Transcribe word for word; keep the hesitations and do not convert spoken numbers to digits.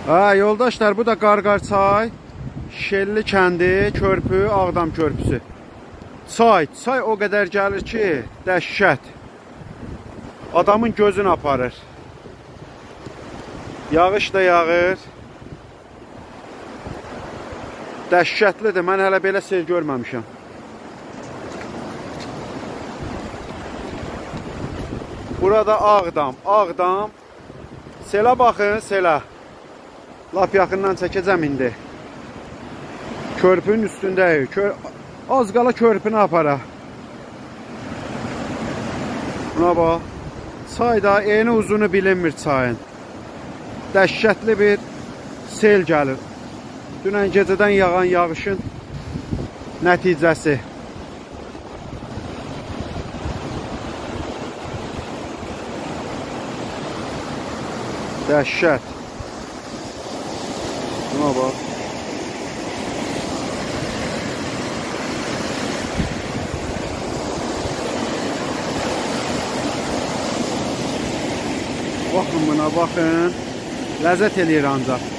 Ha, yoldaşlar, bu da Qarqar çay, Şelli kəndi, körpü, Ağdam körpüsü. Çay, çay o qədər gəlir ki, dəhşət. Adamın gözünü aparır. Yağış da yağır. Dəhşətlidir, mən hələ belə sel görməmişəm. Burada Ağdam, Ağdam. Selə baxın, selə. Lap yaxından çəkəcəm indi. Körpünün üstündəyik. Kör... Az qala körpünü apara. Buna bax. Çay da eni uzunu bilinmir çayın. Dəhşətli bir sel gəlir. Dünən gecədən yağan yağışın nəticəsi. Dəhşət. Buna bax. Baxın buna, baxın. Ləzzət eləyir ancaq.